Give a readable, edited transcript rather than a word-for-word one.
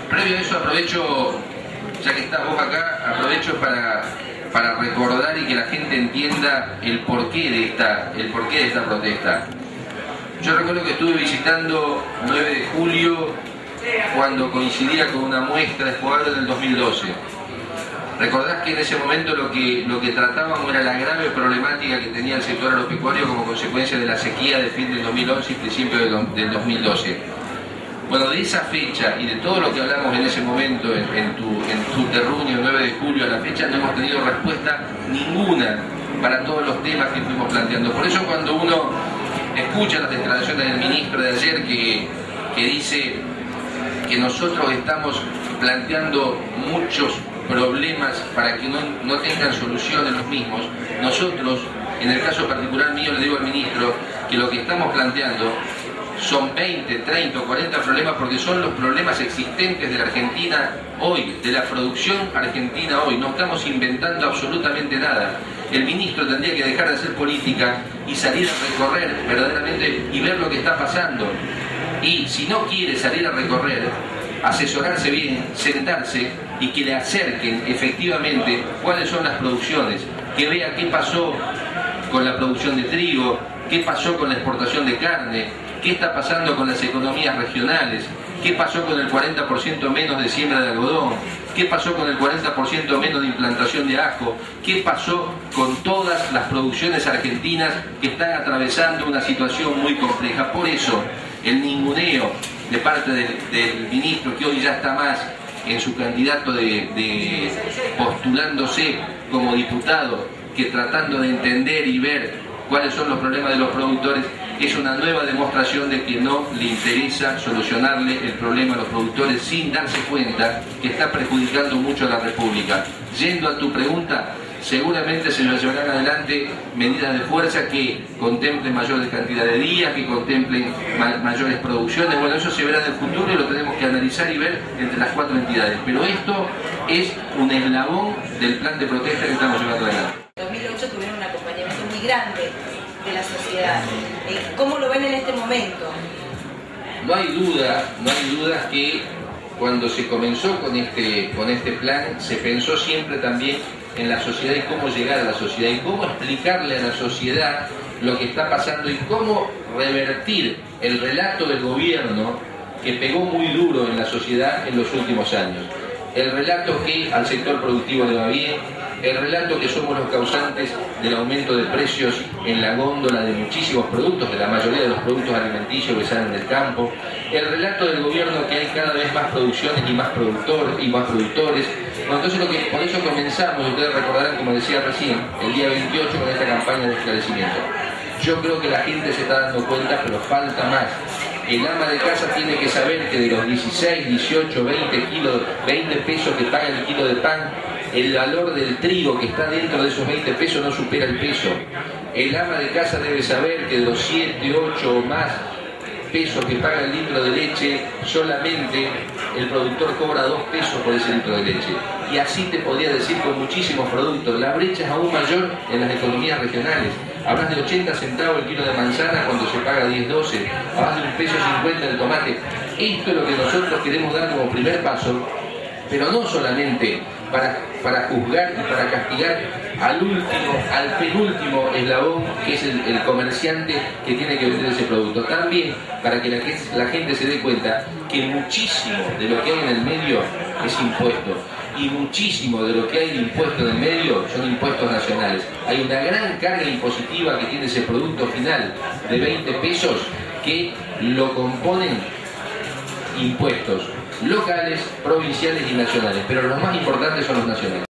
Previo a eso aprovecho, ya que estás vos acá, aprovecho para recordar y que la gente entienda el porqué de esta protesta. Yo recuerdo que estuve visitando 9 de julio cuando coincidía con una muestra de jugadores del 2012. Recordás que en ese momento lo que tratábamos era la grave problemática que tenía el sector agropecuario como consecuencia de la sequía de fin del 2011 y principio del 2012. Bueno, de esa fecha y de todo lo que hablamos en ese momento en tu terruño, 9 de julio a la fecha, no hemos tenido respuesta ninguna para todos los temas que fuimos planteando. Por eso cuando uno escucha las declaraciones del ministro de ayer que dice que nosotros estamos planteando muchos problemas para que no tengan soluciones los mismos, nosotros, en el caso particular mío, le digo al ministro que lo que estamos planteando son 20, 30 o 40 problemas porque son los problemas existentes de la Argentina hoy, de la producción argentina hoy. No estamos inventando absolutamente nada. El ministro tendría que dejar de hacer política y salir a recorrer verdaderamente y ver lo que está pasando. Y si no quiere salir a recorrer, asesorarse bien, sentarse y que le acerquen efectivamente cuáles son las producciones, que vea qué pasó con la producción de trigo, qué pasó con la exportación de carne, qué está pasando con las economías regionales, qué pasó con el 40% menos de siembra de algodón, qué pasó con el 40% menos de implantación de ajo, qué pasó con todas las producciones argentinas que están atravesando una situación muy compleja. Por eso, el ninguneo de parte del ministro, que hoy ya está más en su candidato de postulándose como diputado, que tratando de entender y ver cuáles son los problemas de los productores, es una nueva demostración de que no le interesa solucionarle el problema a los productores sin darse cuenta que está perjudicando mucho a la República. Yendo a tu pregunta, seguramente se llevarán adelante medidas de fuerza que contemplen mayor cantidad de días, que contemplen mayores producciones. Bueno, eso se verá en el futuro y lo tenemos que analizar y ver entre las 4 entidades. Pero esto es un eslabón del plan de protesta que estamos llevando adelante. En 2008 tuvieron un acompañamiento muy grande de la sociedad. ¿Cómo lo ven en este momento? No hay duda que cuando se comenzó con este plan se pensó siempre también en la sociedad y cómo llegar a la sociedad y cómo explicarle a la sociedad lo que está pasando y cómo revertir el relato del gobierno que pegó muy duro en la sociedad en los últimos años. El relato que al sector productivo le va bien, el relato que somos los causantes del aumento de precios en la góndola de muchísimos productos, de la mayoría de los productos alimenticios que salen del campo, el relato del gobierno que hay cada vez más producciones y más productores. Bueno, entonces por eso comenzamos, ustedes recordarán, como decía recién, el día 28 con esta campaña de esclarecimiento. Yo creo que la gente se está dando cuenta, pero falta más. El ama de casa tiene que saber que de los 16, 18, 20 pesos que paga el kilo de pan, el valor del trigo que está dentro de esos 20 pesos no supera el peso. El ama de casa debe saber que de los 7, 8 o más pesos que paga el litro de leche, solamente el productor cobra 2 pesos por ese litro de leche. Y así te podría decir con muchísimos productos. La brecha es aún mayor en las economías regionales. Hablas de 80 centavos el kilo de manzana cuando se paga 10, 12. Hablas de $1,50 el tomate. Esto es lo que nosotros queremos dar como primer paso, pero no solamente para juzgar y para castigar al penúltimo eslabón, que es el comerciante que tiene que vender ese producto. También para que la gente se dé cuenta que muchísimo de lo que hay en el medio es impuesto. Y muchísimo de lo que hay de impuesto en el medio son impuestos nacionales. Hay una gran carga impositiva que tiene ese producto final de 20 pesos que lo componen impuestos locales, provinciales y nacionales, pero los más importantes son los nacionales.